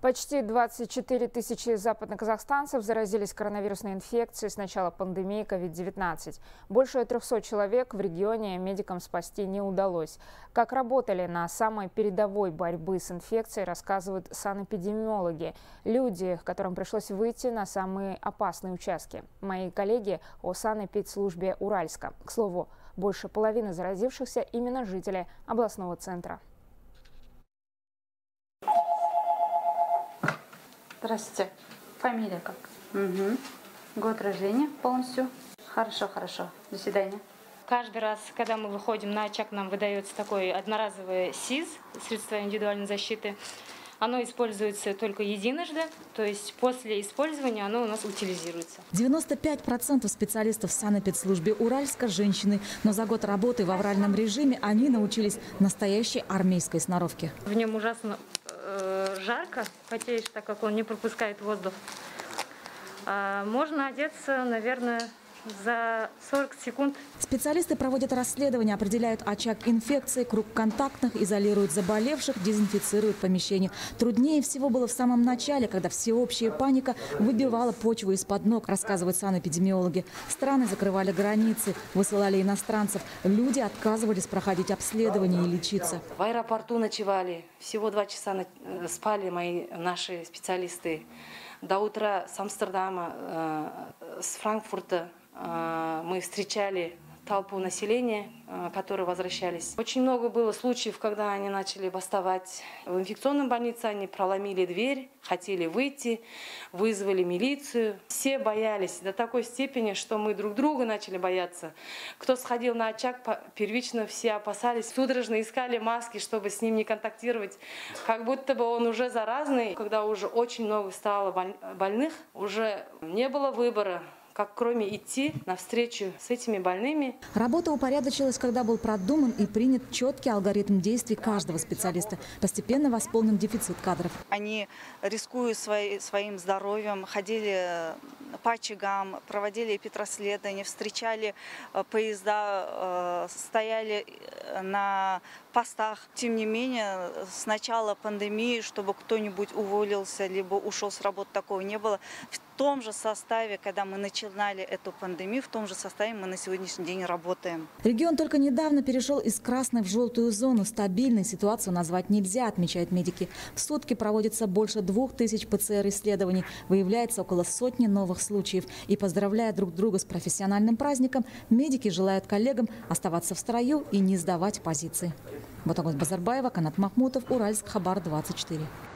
Почти 24 тысячи западноказахстанцев заразились коронавирусной инфекцией с начала пандемии COVID-19. Больше 300 человек в регионе медикам спасти не удалось. Как работали на самой передовой борьбы с инфекцией, рассказывают санэпидемиологи. Люди, которым пришлось выйти на самые опасные участки. Мои коллеги о санэпидслужбе Уральска. К слову, больше половины заразившихся именно жители областного центра. Здравствуйте. Фамилия как? Угу. Год рождения полностью. Хорошо, хорошо. До свидания. Каждый раз, когда мы выходим на очаг, нам выдается такой одноразовый СИЗ, средство индивидуальной защиты. Оно используется только единожды, то есть после использования оно у нас утилизируется. 95% специалистов в санэпидслужбе Уральска – женщины. Но за год работы в авральном режиме они научились настоящей армейской сноровке. В нем ужасно жарко, потеешь, так как он не пропускает воздух. Можно одеться, наверное, за 40 секунд. Специалисты проводят расследование, определяют очаг инфекции, круг контактных, изолируют заболевших, дезинфицируют помещение. Труднее всего было в самом начале, когда всеобщая паника выбивала почву из-под ног, рассказывают санэпидемиологи. Страны закрывали границы, высылали иностранцев. Люди отказывались проходить обследование и лечиться. В аэропорту ночевали. Всего 2 часа спали наши специалисты. До утра с Амстердама, с Франкфурта мы встречали толпу населения, которые возвращались. Очень много было случаев, когда они начали бастовать. В инфекционной больнице они проломили дверь, хотели выйти, вызвали милицию. Все боялись до такой степени, что мы друг друга начали бояться. Кто сходил на очаг, первично все опасались, судорожно искали маски, чтобы с ним не контактировать. Как будто бы он уже заразный. Когда уже очень много стало больных, уже не было выбора, как кроме идти навстречу с этими больными. Работа упорядочилась, когда был продуман и принят четкий алгоритм действий каждого специалиста. Постепенно восполнен дефицит кадров. Они, рискуя своим здоровьем, ходили по очагам, проводили эпидрасследования, встречали поезда, стояли на постах. Тем не менее, с начала пандемии, чтобы кто-нибудь уволился либо ушел с работы, такого не было. В том же составе, когда мы начинали эту пандемию, в том же составе мы на сегодняшний день работаем. Регион только недавно перешел из красной в желтую зону. Стабильной ситуацию назвать нельзя, отмечают медики. В сутки проводится больше 2000 ПЦР-исследований. Выявляется около сотни новых случаев. И поздравляя друг друга с профессиональным праздником, медики желают коллегам оставаться в строю и не сдавать позиции. Ботагоз Базарбаева, Канат Махмутов, Уральск, Хабар 24.